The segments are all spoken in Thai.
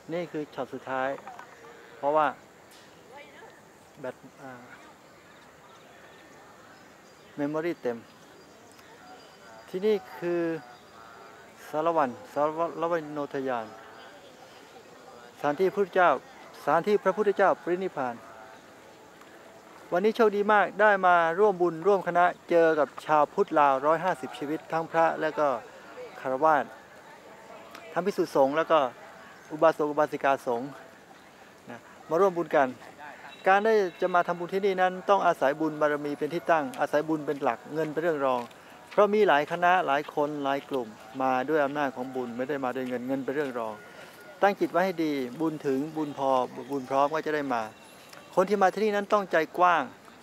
นี่คือช็อตสุดท้าย เพราะว่าแบตเมมโมรี่เต็มที่นี่คือสารวันโนทยานสถานที่พระพุทธเจ้าสถานที่พระพุทธเจ้าปรินิพพานวันนี้โชคดีมากได้มาร่วมบุญร่วมคณะเจอกับชาวพุทธลาว150ชีวิตทั้งพระและก็คฤหัสถ์ทั้งภิกษุสงฆ์แล้วก็อุบาสกอุบาสิกาสงฆ์นะมาร่วมบุญกันการได้จะมาทำบุญที่นี่นั้นต้องอาศัยบุญบารมีเป็นที่ตั้งอาศัยบุญเป็นหลักเงินเป็นเรื่องรองเพราะมีหลายคณะหลายคนหลายกลุ่มมาด้วยอำนาจของบุญไม่ได้มาด้วยเงินเป็นเรื่องรองตั้งจิตไว้ให้ดีบุญถึงบุญพอบุญพร้อมก็จะได้มาคนที่มาที่นี่นั้นต้องใจกว้าง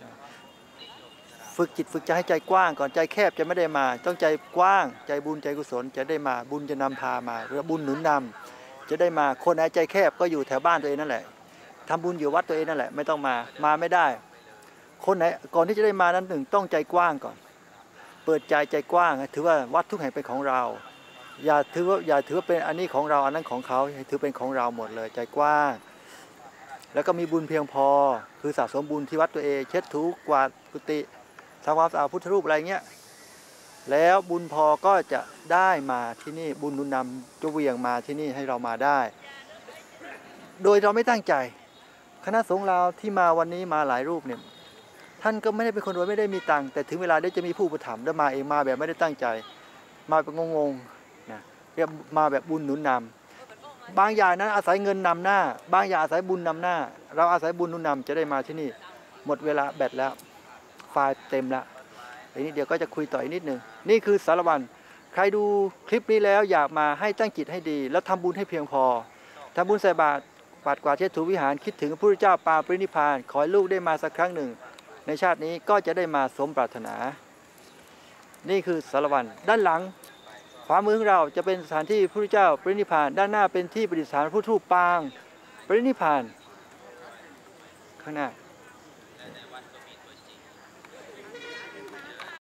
ฝึกจิตฝึกใจให้ใจกว้างก่อนใจแคบจะไม่ได้มาต้องใจกว้างใจบุญใจกุศลจะได้มาบุญจะนำพามาหรือบุญหนุนนำจะได้มาคนไหนใจแคบก็อยู่แถวบ้านตัวเองนั่นแหละทำบุญอยู่วัดตัวเองนั่นแหละไม่ต้องมาไม่ได้คนไหนก่อนที่จะได้มานั้นหนึ่งต้องใจกว้างก่อนเปิดใจกว้างถือว่าวัดทุกแห่งเป็นของเราอย่าถือว่าเป็นอันนี้ของเราอันนั้นของเขาถือเป็นของเราหมดเลยใจกว้างแล้วก็มีบุญเพียงพอคือสะสมบุญที่วัดตัวเองเช็ดถูกวาดกุฏิทำความสะอาดพุทธรูปอะไรเงี้ยแล้วบุญพอก็จะได้มาที่นี่บุญนุนนำจะเวียงมาที่นี่ให้เรามาได้โดยเราไม่ตั้งใจคณะสงฆ์เราที่มาวันนี้มาหลายรูปเนี่ยท่านก็ไม่ได้เป็นคนรวยไม่ได้มีตังค์แต่ถึงเวลาได้จะมีผู้อุปถัมภ์ได้มาเองมาแบบไม่ได้ตั้งใจมาแบบงงๆนะเรียกมาแบบบุญหนุนนำบางอย่างนั้นอาศัยเงินนำหน้าบางอย่างอาศัยบุญนำหน้าเราอาศัยบุญหนุนนำจะได้มาที่นี่หมดเวลาแบตแล้วไฟล์เต็มแล้วอีกนิดเดียวก็จะคุยต่ออีกนิดหนึ่งนี่คือสารวันใครดูคลิปนี้แล้วอยากมาให้ตั้งจิตให้ดีแล้วทำบุญให้เพียงพอทำบุญใส่บาตรปัดกวาดเช็ดถูวิหารคิดถึงพระพุทธเจ้าปางปรินิพพานขอให้ลูกได้มาสักครั้งหนึ่งในชาตินี้ก็จะได้มาสมปรารถนานี่คือสารวันด้านหลังขวามือของเราจะเป็นสถานที่พระพุทธเจ้าปรินิพพานด้านหน้าเป็นที่ประดิษฐานพระพุทธรูปปางปรินิพพานข้างหน้า